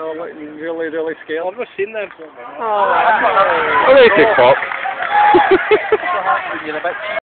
Oh, what, really, really scared? I've never seen them. Oh, Oh, they tick